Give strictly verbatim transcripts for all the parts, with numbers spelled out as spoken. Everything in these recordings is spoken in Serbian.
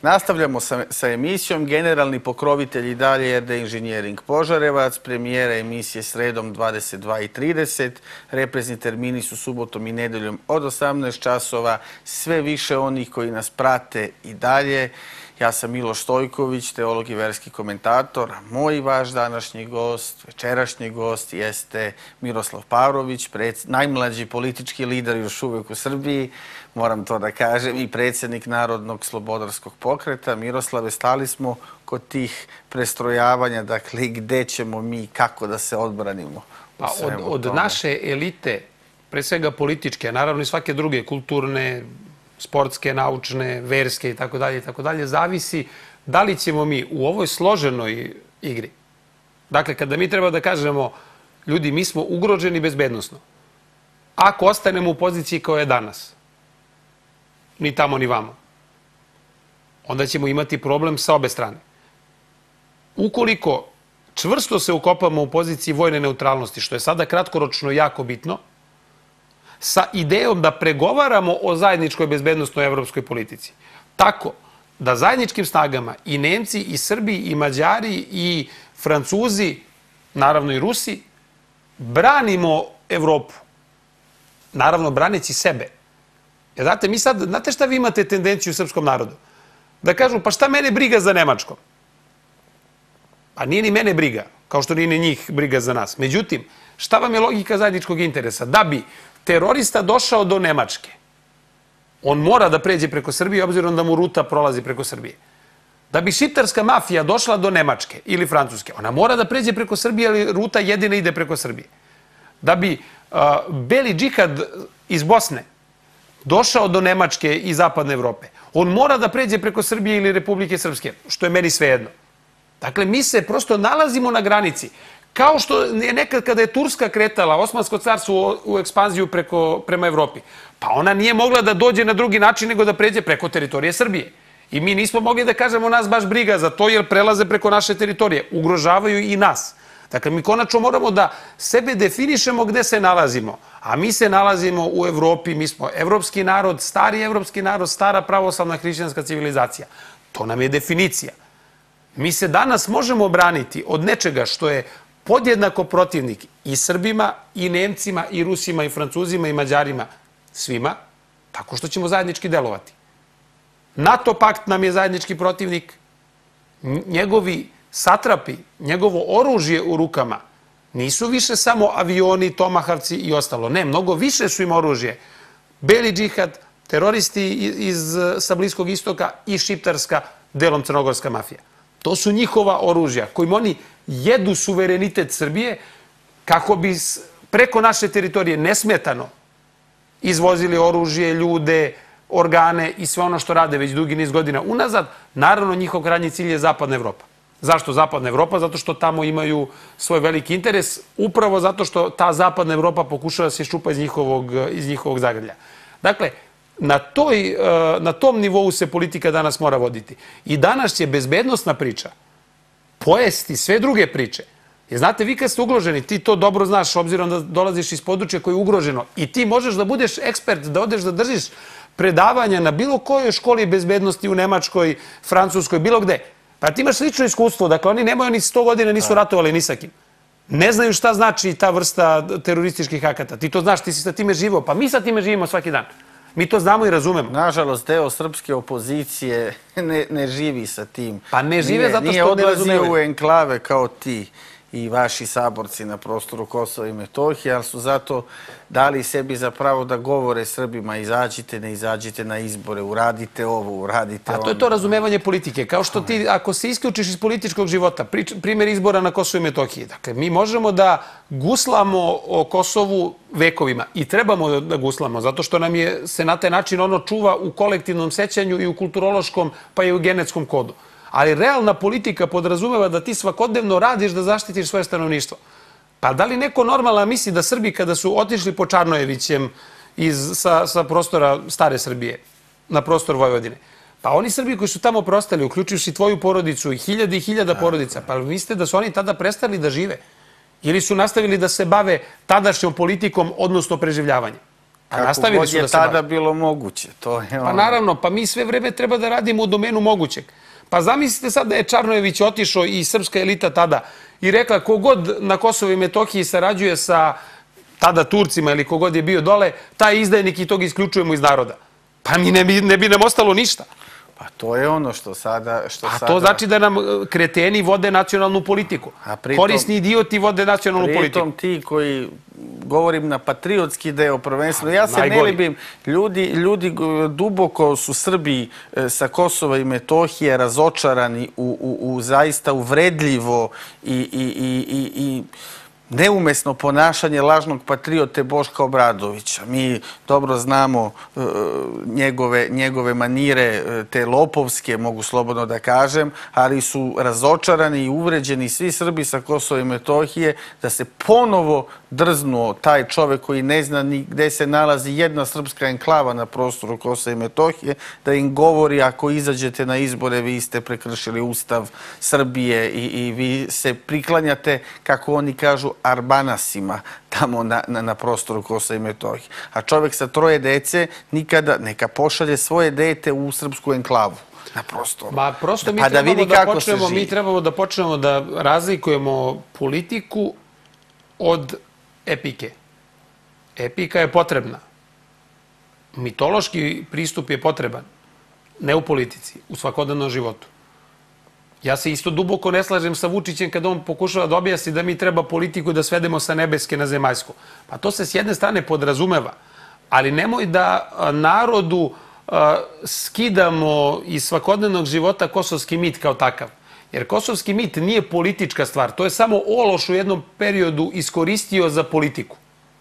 Nastavljamo sa, sa emisijom. Generalni pokrovitelj i dalje R D Inženjering Požarevac. Premijera emisije sredom dvadeset dva i trideset. Reprizni termini su subotom i nedeljom od osamnaest časova. Sve više onih koji nas prate i dalje. Ja sam Miloš Stojković, teolog i verski komentator. Moj vaš današnji gost, večerašnji gost jeste Miroslav Pavrović, najmlađi politički lider još uvijek u Srbiji, moram to da kažem, i predsjednik Narodnog slobodarskog pokreta. Miroslave, stali smo kod tih prestrojavanja, dakle, gde ćemo mi, kako da se odbranimo? Pa od, od naše elite, pre svega političke, naravno i svake druge, kulturne, sportske, naučne, verske i tako dalje i tako dalje, zavisi da li ćemo mi u ovoj složenoj igri. Dakle, kada mi treba da kažemo, ljudi, mi smo ugroženi bezbednosno. Ako ostanemo u poziciji kao je danas, ni tamo ni vamo, onda ćemo imati problem sa obe strane. Ukoliko čvrsto se ukopamo u poziciji vojne neutralnosti, što je sada kratkoročno jako bitno, sa idejom da pregovaramo o zajedničkoj bezbednosnoj evropskoj politici. Tako da zajedničkim snagama i Nemci, i Srbi, i Mađari, i Francuzi, naravno i Rusi, branimo Evropu. Naravno, braneći sebe. Jer znate, mi sad, znate šta vi imate tendenciju u srpskom narodu? Da kažu, pa šta mene briga za Nemačkom? Pa nije ni mene briga, kao što nije ni njih briga za nas. Međutim, šta vam je logika zajedničkog interesa? Da bi terorista došao do Nemačke, on mora da pređe preko Srbije, obzirom da mu ruta prolazi preko Srbije. Da bi šiptarska mafija došla do Nemačke ili Francuske, ona mora da pređe preko Srbije, ali ruta jedina ide preko Srbije. Da bi uh, beli džihad iz Bosne došao do Nemačke i zapadne Evrope, on mora da pređe preko Srbije ili Republike Srpske, što je meni svejedno. Dakle, mi se prosto nalazimo na granici. Kao što je nekad kada je Turska kretala, Osmansko carstvo, u ekspanziju preko, prema Evropi, pa ona nije mogla da dođe na drugi način nego da pređe preko teritorije Srbije. I mi nismo mogli da kažemo nas baš briga za to jer prelaze preko naše teritorije. Ugrožavaju i nas. Dakle, mi konačno moramo da sebe definišemo gde se nalazimo. A mi se nalazimo u Evropi, mi smo evropski narod, stari evropski narod, stara pravoslavna hrišćanska civilizacija. To nam je definicija. Mi se danas možemo braniti od nečega što je podjednako protivnik i Srbima, i Nemcima, i Rusima, i Francuzima, i Mađarima, svima, tako što ćemo zajednički delovati. NATO pakt nam je zajednički protivnik, njegovi satrapi, njegovo oružje u rukama nisu više samo avioni, tomahavci i ostalo. Ne, mnogo više su im oružje. Beli džihad, teroristi iz, sa Bliskog istoka i šiptarska, delom crnogorska mafija. To su njihova oružja kojim oni jedu suverenitet Srbije kako bi preko naše teritorije nesmetano izvozili oružje, ljude, organe i sve ono što rade već dugi niz godina unazad. Naravno, njihov krajnji cilj je Zapadna Evropa. Zašto Zapadna Evropa? Zato što tamo imaju svoj veliki interes, upravo zato što ta Zapadna Evropa pokušava da se iščupa iz njihovog, iz njihovog zagrlja. Dakle, na, toj, na tom nivou se politika danas mora voditi. I danas će bezbednostna priča pojesti sve druge priče. Jer znate, vi kad ste ugroženi, ti to dobro znaš, obzirom da dolaziš iz područja koje je ugroženo, i ti možeš da budeš ekspert, da odeš da držiš predavanja na bilo kojoj školi bezbednosti u Nemačkoj, Francuskoj, bilo gde. Pa ti imaš lično iskustvo, dakle oni nemaju ni sto godina, nisu ratovali ni sa kim. Ne znaju šta znači ta vrsta terorističkih akata. Ti to znaš, ti si sa time živio, pa mi sa time živimo svaki dan. Mi to znamo i razumemo. Nažalost, deo srpske opozicije ne, ne živi sa tim. Pa ne žive nije, zato što nije ne razumevaju. Nije odlazio u enklave kao ti i vaši saborci na prostoru Kosova i Metohije, ali su zato dali sebi za pravo da govore Srbima: izađite, ne izađite na izbore, uradite ovo, uradite ono. A to je to razumevanje politike. Kao što ti, ako se isključiš iz političkog života, primjer izbora na Kosovu i Metohiji, dakle, mi možemo da guslamo o Kosovu vekovima i trebamo da guslamo, zato što nam je se na taj način ono čuva u kolektivnom sećanju i u kulturološkom, pa i u genetskom kodu. Ali realna politika podrazumeva da ti svakodnevno radiš da zaštitiš svoje stanovništvo. Pa da li neko normalan misli da Srbi kada su otišli po Čarnojevićem iz, sa, sa prostora stare Srbije na prostor Vojvodine, pa oni Srbi koji su tamo prostali, uključujući tvoju porodicu i hiljada i hiljada porodica, pa mislite da su oni tada prestali da žive? Ili su nastavili da se bave tadašnjom politikom, odnosno preživljavanjem? Kako god je tada bilo moguće. Pa naravno, pa mi sve vreme treba da radimo u domenu mogućeg. Pa zamislite sad da je Čarnojević otišao i srpska elita tada i rekla kogod na Kosovo i Metohiji sarađuje sa tada Turcima ili kogod je bio dole, taj izdajnik i tog isključujemo iz naroda. Pa mi ne bi nam ostalo ništa. Pa to je ono što sada... A to znači da nam kreteni vode nacionalnu politiku. Korisni idioti vode nacionalnu politiku. Pritom ti koji, govorim na patriotski deo prvenstveno, ja se ne libim, ljudi duboko su Srbi sa Kosova i Metohije razočarani u zaista uvredljivo i neumesno ponašanje lažnog patriote Boška Obradovića. Mi dobro znamo njegove manire, te lopovske, mogu slobodno da kažem, ali su razočarani i uvređeni svi Srbi sa Kosova i Metohije da se ponovo drznuo taj čovek koji ne zna ni gde se nalazi jedna srpska enklava na prostoru Kosova i Metohije, da im govori ako izađete na izbore vi ste prekršili Ustav Srbije i vi se priklanjate, kako oni kažu, arbanasima tamo na prostoru Kosova i Metohije. A čovek sa troje dece nikada neka pošalje svoje dete u srpsku enklavu na prostoru. Ma prosto mi trebamo da počnemo da razlikujemo politiku od epike. Epika je potrebna. Mitološki pristup je potreban. Ne u politici, u svakodnevnom životu. Ja se isto duboko ne slažem sa Vučićem kada on pokušava da objasni da mi treba politiku da svedemo sa nebeske na zemaljsko. Pa to se s jedne strane podrazumeva, ali nemoj da narodu skidamo iz svakodnevnog života kosovski mit kao takav. Jer kosovski mit nije politička stvar. To je samo ološ u jednom periodu iskoristio za politiku.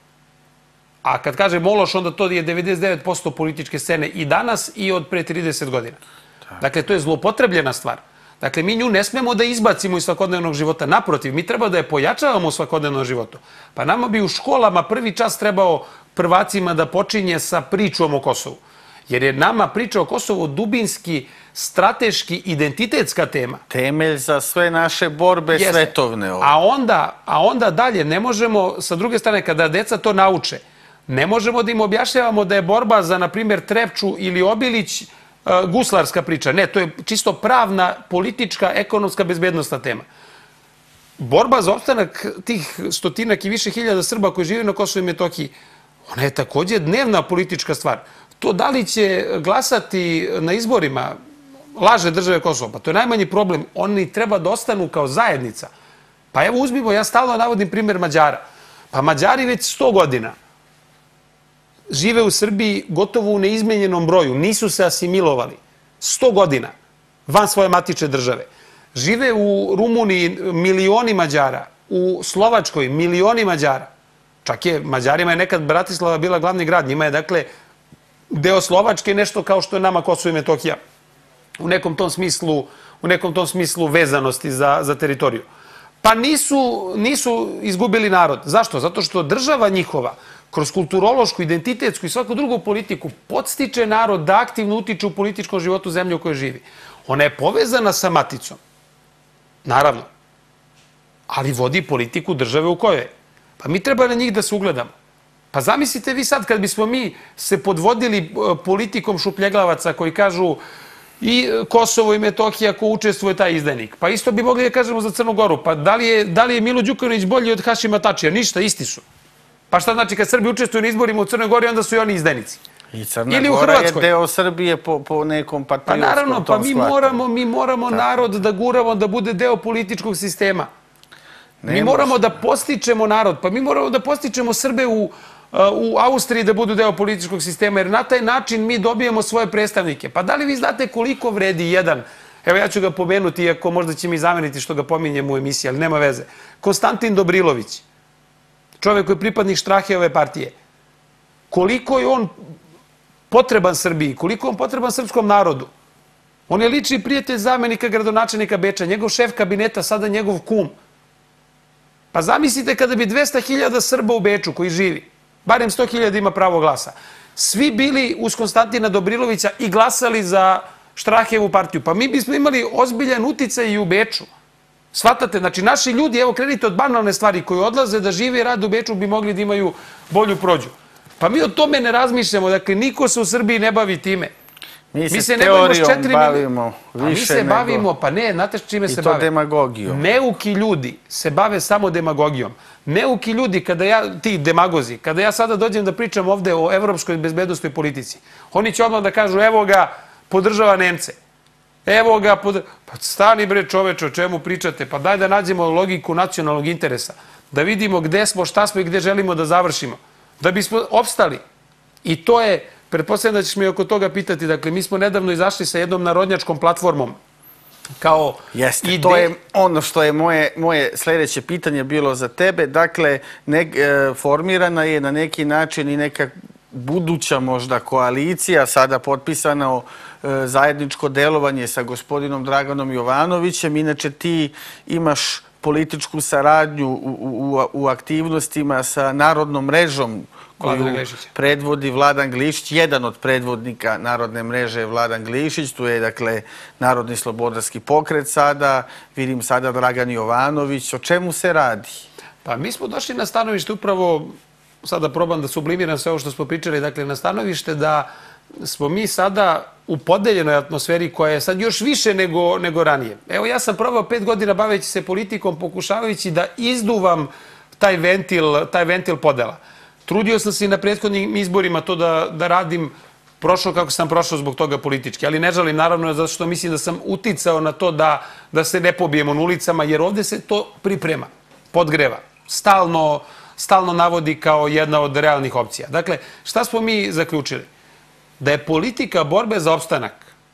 A kad kažem ološ, onda to je devedeset devet posto političke scene i danas i od pre trideset godina. Dakle, to je zlopotrebljena stvar. Dakle, mi nju ne smemo da izbacimo iz svakodnevnog života. Naprotiv, mi treba da je pojačavamo u svakodnevnom životu. Pa nama bi u školama prvi čas trebao prvacima da počinje sa pričom o Kosovu. Jer je nama priča o Kosovu dubinski, strateški, identitetska tema. Temelj za sve naše borbe svetovne. A onda dalje, ne možemo, sa druge strane, kada deca to nauče, ne možemo da im objašnjavamo da je borba za, na primjer, Trepču ili Obilić guslarska priča. Ne, to je čisto pravna, politička, ekonomska, bezbednostna tema. Borba za opstanak tih stotinak i više hiljada Srba koji žive na Kosovu i Metohiji, ona je također dnevna politička stvar. To da li će glasati na izborima laže države Kosovo, pa to je najmanji problem. Oni treba da ostanu kao zajednica. Pa evo uzmimo, ja stalno navodim primjer Mađara. Pa Mađari već sto godina žive u Srbiji gotovo u neizmenjenom broju. Nisu se asimilovali. Sto godina van svoje matične države. Žive u Rumuniji milioni Mađara. U Slovačkoj milioni Mađara. Čak je, Mađarima je nekad Bratislava bila glavni grad. Njima je, dakle, deo Slovačke nešto kao što je nama Kosovo i Metohija. U nekom tom smislu, u nekom tom smislu vezanosti za, za teritoriju. Pa nisu, nisu izgubili narod. Zašto? Zato što država njihova kroz kulturološku, identitetsku i svaku drugu politiku podstiče narod da aktivno utiče u političkom životu zemlje u kojoj živi. Ona je povezana sa maticom. Naravno. Ali vodi politiku države u kojoj je. Pa mi treba na njih da se ugledamo. Pa zamislite vi sad kad bismo mi se podvodili politikom šupljeglavaca koji kažu i Kosovo i Metohija ko učestvuje taj izdajnik. Pa isto bi mogli da kažemo za Crnu Goru. Pa da li je, da li je Milo Đukanović bolji od Hašima Tačija? Ništa, isti su. Pa šta znači kad Srbi učestvuju na izborima u Crnoj Gori, onda su i oni izdajnici. I Crna Gora je deo Srbije po nekom patriotskom tom shvatanju. Pa naravno, pa mi moramo narod da guramo da bude deo političkog sistema. Mi moramo da postičemo narod. Pa mi moramo da postičemo Srbe u u Austriji da budu deo političkog sistema, jer na taj način mi dobijemo svoje predstavnike. Pa da li vi znate koliko vredi jedan, evo ja ću ga pomenuti, iako možda će mi zameniti što ga pominjem u emisiji, ali nema veze, Konstantin Dobrilović, čovjek koji je pripadnik Štrahijeve partije. Koliko je on potreban Srbiji, koliko je on potreban srpskom narodu. On je lični prijatelj zamenika gradonačelnika Beča, njegov šef kabineta, sada njegov kum. Pa zamislite kada bi dvesta hiljada Srba u Beču koji živi, barem sto hiljada ima pravo glasa, svi bili uz Konstantina Dobrilovića i glasali za Štrahijevu partiju. Pa mi bismo imali ozbiljan uticaj i u Beču. Shvatate, znači naši ljudi, evo krenite od banalne stvari, koji odlaze da žive i rade u Beču, bi mogli da imaju bolju prođu. Pa mi o tome ne razmišljamo. Dakle, niko se u Srbiji ne bavi time. Mi se teorijom bavimo više nego... Mi se bavimo, pa ne, znate čime se bave? I to demagogijom. Neuki ljudi se bave samo demagogijom. Neuki ljudi, kada ja, ti demagozi, kada ja sada dođem da pričam ovde o evropskoj bezbednosnoj politici, oni će odmah da kažu, evo ga, podržava Nemce. Evo ga, podržava... Pa stani bre čoveče, o čemu pričate? Pa daj da nađemo logiku nacionalnog interesa. Da vidimo gde smo, šta smo i gde želimo da završimo. Da bismo opstali. I to je... Pretpostavljam da ćeš me oko toga pitati. Dakle, mi smo nedavno izašli sa jednom narodnjačkom platformom kao Jeste, ide... to je ono što je moje, moje sljedeće pitanje bilo za tebe. Dakle, ne, e, formirana je na neki način i neka buduća možda koalicija, sada potpisana o e, zajedničko delovanje sa gospodinom Draganom Jovanovićem. Inače, ti imaš političku saradnju u, u, u aktivnostima sa Narodnom mrežom koju predvodi Vladan Glišić. Jedan od predvodnika Narodne mreže je Vladan Glišić. Tu je, dakle, Narodni slobodarski pokret sada. Vidim sada Dragan Jovanović. O čemu se radi? Pa mi smo došli na stanovište upravo, sada probam da sublimiram sve ovo što smo pričali, dakle, na stanovište da smo mi sada u podeljenoj atmosferi koja je sad još više nego, nego ranije. Evo, ja sam probao pet godina baveći se politikom, pokušavajući da izduvam taj ventil, taj ventil podela. Trudio sam se i na prethodnim izborima to da, da radim, prošao kako sam prošao zbog toga politički, ali ne žalim naravno zato što mislim da sam uticao na to da, da se ne pobijemo na ulicama, jer ovde se to priprema, podgreva, stalno, stalno navodi kao jedna od realnih opcija. Dakle, šta smo mi zaključili? Da je politika borbe za opstanak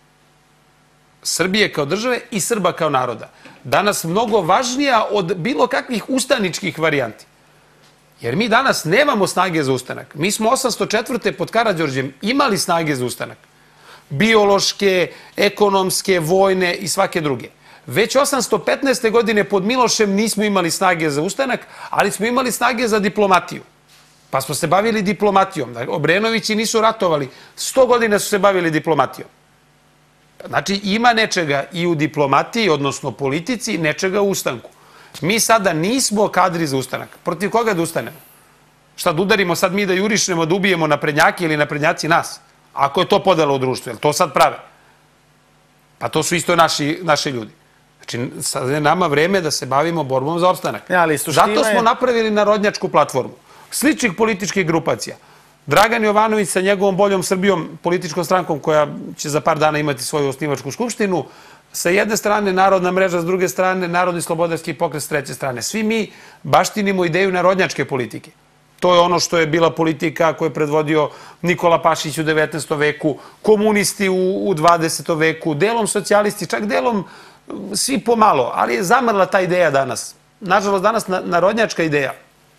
Srbije kao države i Srba kao naroda danas mnogo važnija od bilo kakvih ustaničkih varijanti. Jer mi danas nemamo snage za ustanak. Mi smo osamsto četvrte pod Karađorđem imali snage za ustanak. Biološke, ekonomske, vojne i svake druge. Već osamsto petnaeste godine pod Milošem nismo imali snage za ustanak, ali smo imali snage za diplomatiju. Pa smo se bavili diplomatijom. Obrenovići nisu ratovali. Sto godina su se bavili diplomatijom. Znači, ima nečega i u diplomatiji, odnosno politici, nečega u ustanku. Mi sada nismo kadri za ustanak. Protiv koga da ustanemo? Šta, da udarimo sad mi da jurišnemo, da ubijemo naprednjaki ili naprednjaci nas? Ako je to podelo u društvu, je li to sad prave? Pa to su isto naši, naši ljudi. Znači, sad je nama vreme da se bavimo borbom za opstanak. Ja, ali zato smo napravili narodnjačku platformu. Sličnih političkih grupacija. Dragan Jovanović sa njegovom Boljom Srbijom, političkom strankom koja će za par dana imati svoju osnivačku skupštinu, sa jedne strane Narodna mreža, s druge strane Narodni slobodarski pokret, s treće strane. Svi mi baštinimo ideju narodnjačke politike. To je ono što je bila politika koju je predvodio Nikola Pašić u devetnaestom veku, komunisti u, u dvadesetom veku, delom socijalisti, čak delom svi pomalo, ali je zamrla ta ideja danas. Nažalost, danas narodnjačka ideja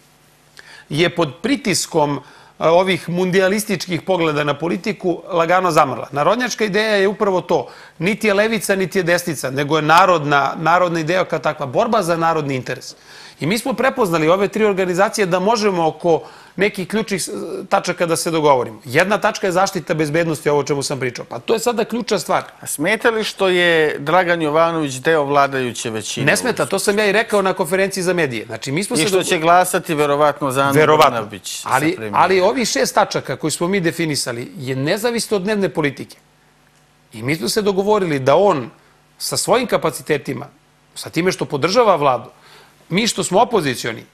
je pod pritiskom ovih mundialističkih pogleda na politiku lagano zamrla. Narodnjačka ideja je upravo to. Niti je levica, niti je desnica, nego je narodna, narodna ideja kao takva. Borba za narodni interes. I mi smo prepoznali ove tri organizacije da možemo oko nekih ključnih tačaka da se dogovorimo. Jedna tačka je zaštita bezbednosti, ovo o čemu sam pričao. Pa to je sada ključna stvar. A smeta li što je Dragan Jovanović deo vladajuće većine? Ne smeta, to sam ja i rekao na konferenciji za medije. Znači, mi smo I se što će glasati verovatno za Anu Brnabić. Ali, ali ovih šest tačaka koji smo mi definisali je nezavisno od dnevne politike. I mi smo se dogovorili da on sa svojim kapacitetima, sa time što podržava vladu, mi što smo opozicioni,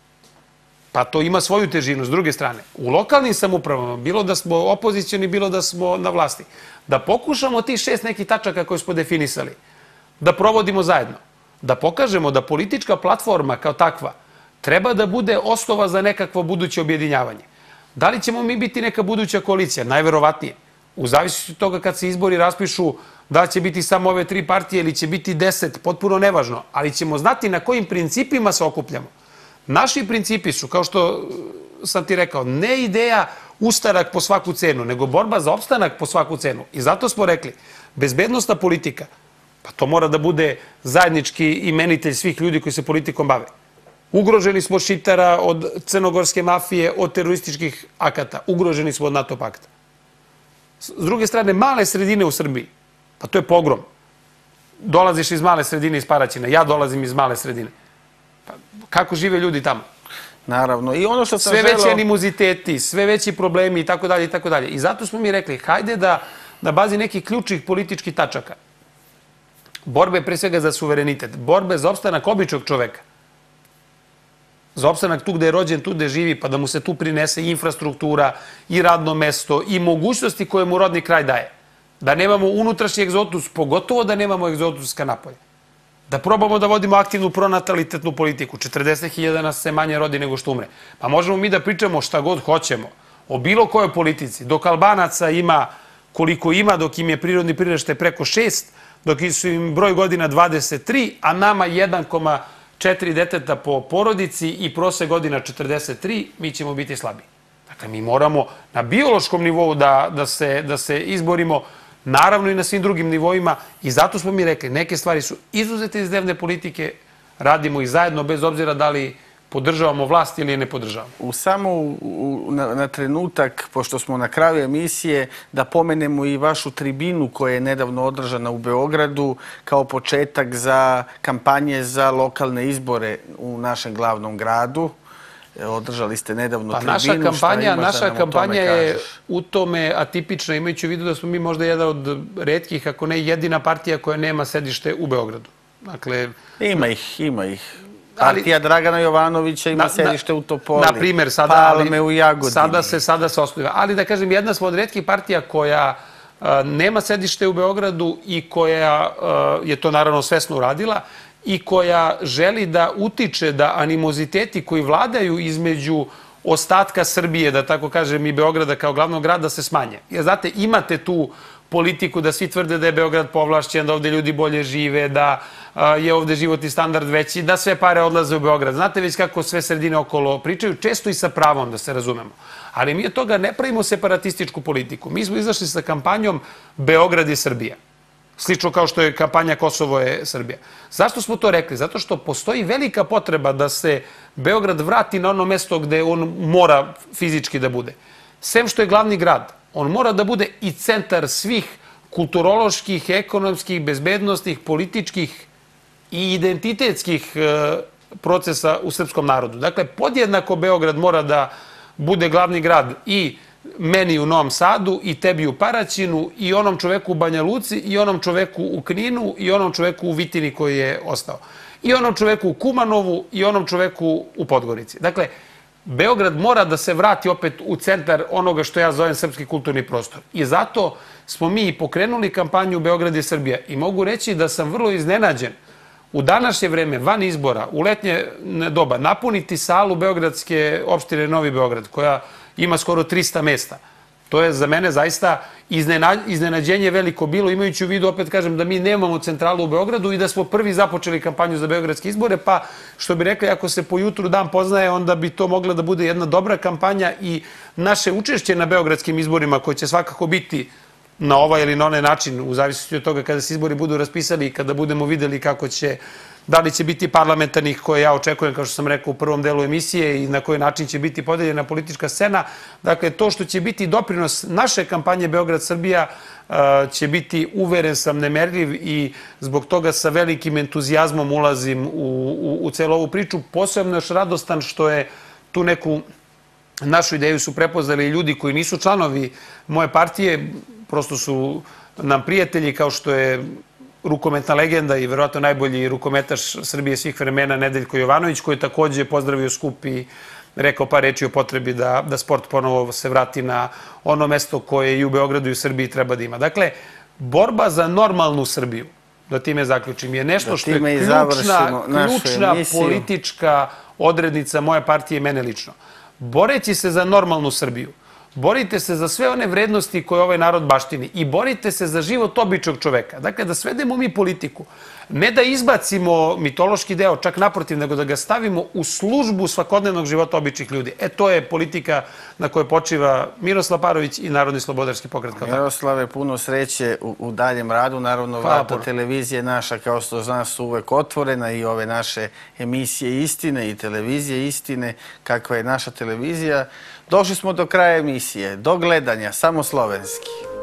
pa to ima svoju težinu s druge strane. U lokalnim samoupravama, bilo da smo opozicioni, bilo da smo na vlasti, da pokušamo tih šest nekih tačaka koje smo definisali, da provodimo zajedno. Da pokažemo da politička platforma kao takva treba da bude osnova za nekakvo buduće objedinjavanje. Da li ćemo mi biti neka buduća koalicija? Najverovatnije. U zavisnosti od toga kad se izbori raspišu, da će biti samo ove tri partije ili će biti deset, potpuno nevažno, ali ćemo znati na kojim principima se okupljamo. Naši principi su, kao što sam ti rekao, ne ideja ustanak po svaku cenu, nego borba za opstanak po svaku cenu. I zato smo rekli, bezbednostna politika, pa to mora da bude zajednički imenitelj svih ljudi koji se politikom bave. Ugroženi smo od Šiptara, od crnogorske mafije, od terorističkih akata. Ugroženi smo od NATO pakta. S druge strane, male sredine u Srbiji, pa to je pogrom. Dolaziš iz male sredine iz Paraćina, ja dolazim iz male sredine. Pa kako žive ljudi tamo? Naravno. I ono što sam sve želeo... veći animoziteti, sve veći problemi i tako dalje i tako dalje. I zato smo mi rekli, hajde da na bazi nekih ključnih političkih tačaka, borbe pre svega za suverenitet, borbe za opstanak običnog čoveka, za opstanak tu gde je rođen, tu gde živi, pa da mu se tu prinese i infrastruktura, i radno mesto, i mogućnosti koje mu rodni kraj daje. Da nemamo unutrašnji egzotus, pogotovo da nemamo egzotus ka napolje. Da probamo da vodimo aktivnu pronatalitetnu politiku. četrdeset hiljada nas se manje rodi nego što umre. Pa možemo mi da pričamo šta god hoćemo o bilo kojoj politici. Dok Albanaca ima koliko ima, dok im je prirodni priraštaj preko šest, dok su im broj godina dvadeset tri, a nama jedan zarez četiri deteta po porodici i prosek godina četrdeset tri, mi ćemo biti slabi. Dakle, mi moramo na biološkom nivou da, da, se, da se izborimo, naravno i na svim drugim nivoima, i zato smo mi rekli, neke stvari su izuzete iz dnevne politike, radimo ih zajedno bez obzira da li podržavamo vlast ili je ne podržavamo. U samo u, na, na trenutak, pošto smo na kraju emisije, da pomenemo i vašu tribinu koja je nedavno održana u Beogradu kao početak za kampanje za lokalne izbore u našem glavnom gradu. Održali ste nedavno pa tribinu. Naša kampanja, naša kampanja je kažeš? u tome atipična, imajući u vidu da smo mi možda jedan od retkih, ako ne jedina partija koja nema sedište u Beogradu. Dakle, ima ih, ima ih. Partija Dragana Jovanovića ima sedište u Topoli, na primjer, sada, Palme u Jagodini. Sada se, sada se osniva. Ali da kažem, jedna smo od retkih partija koja a, nema sedište u Beogradu i koja a, je to naravno svesno uradila i koja želi da utiče da animoziteti koji vladaju između ostatka Srbije, da tako kažem, i Beograda kao glavnog grada se smanje. Jer znate, imate tu politiku da svi tvrde da je Beograd povlašćen, da ovde ljudi bolje žive, da je ovde životni standard veći, da sve pare odlaze u Beograd. Znate već kako sve sredine okolo pričaju, često i sa pravom, da se razumemo. Ali mi od toga ne pravimo separatističku politiku. Mi smo izašli sa kampanjom Beograd je Srbija. Slično kao što je kampanja Kosovo je Srbija. Zašto smo to rekli? Zato što postoji velika potreba da se Beograd vrati na ono mesto gde on mora fizički da bude. Sem što je glavni grad, on mora da bude i centar svih kulturoloških, ekonomskih, bezbednostnih, političkih i identitetskih procesa u srpskom narodu. Dakle, podjednako Beograd mora da bude glavni grad i meni u Novom Sadu, i tebi u Paraćinu, i onom čoveku u Banja Luci, i onom čoveku u Kninu, i onom čoveku u Vitini koji je ostao. I onom čoveku u Kumanovu, i onom čoveku u Podgorici. Dakle, Beograd mora da se vrati opet u centar onoga što ja zovem srpski kulturni prostor. I zato smo mi pokrenuli kampanju Beograd je Srbija. I mogu reći da sam vrlo iznenađen u današnje vreme, van izbora, u letnje doba, napuniti salu Beogradske opštine Novi Beograd, koja ima skoro trista mesta. To je za mene zaista iznenađenje veliko bilo, imajući u vidu, opet kažem, da mi nemamo centralu u Beogradu i da smo prvi započeli kampanju za beogradske izbore, pa što bi rekli, ako se po jutru dan poznaje, onda bi to mogla da bude jedna dobra kampanja i naše učešće na beogradskim izborima, koje će svakako biti na ovaj ili na onaj način, u zavisnosti od toga kada se izbori budu raspisali i kada budemo videli kako će, da li će biti parlamentarnih koje ja očekujem, kao što sam rekao u prvom delu emisije, i na koji način će biti podeljena politička scena. Dakle, to što će biti doprinos naše kampanje Beograd-Srbija će biti, uveren sam, nemerljiv i zbog toga sa velikim entuzijazmom ulazim u, u, u celu ovu priču. Posebno još radostan što je tu neku našu ideju su prepoznali ljudi koji nisu članovi moje partije, prosto su nam prijatelji, kao što je rukometna legenda i verovatno najbolji rukometaš Srbije svih vremena Nedeljko Jovanović, koji je takođe pozdravio skup i rekao par reči o potrebi da, da sport ponovo se vrati na ono mesto koje i u Beogradu i u Srbiji treba da ima. Dakle, borba za normalnu Srbiju, da time zaključim, je nešto što je ključna, ključna politička odrednica moje partije i mene lično. Boreći se za normalnu Srbiju, borite se za sve one vrednosti koje ovaj narod baštini i borite se za život običnog čoveka. Dakle, da svedemo mi politiku, ne da izbacimo mitološki deo, čak naprotiv, nego da ga stavimo u službu svakodnevnog života običnih ljudi. E, to je politika na kojoj počiva Miroslav Parović i Narodni slobodarski pokret. Miroslave, puno sreće u, u daljem radu. Naravno, vrata televizije naša, kao što zna, su uvek otvorena, i ove naše emisije Istine i televizije Istine, kakva je naša televizija. Došli smo do kraja emisije. Do gledanja, samo slovenski.